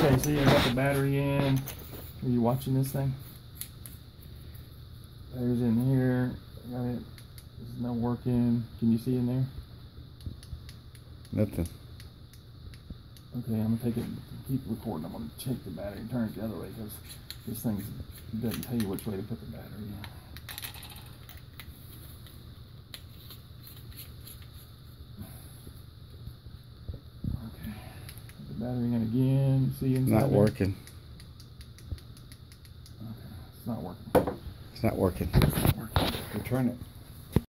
Okay, so you got the battery in. Are you watching this thing? Battery's in here. Got it. It's not working. Can you see in there? Nothing. Okay, I'm gonna take it. Keep recording. I'm gonna check the battery and turn it the other way because this thing doesn't tell you which way to put the battery in. Okay, put the battery in again. See inside Not there? working. Okay, it's not working. It's not working. It's not working. Return it.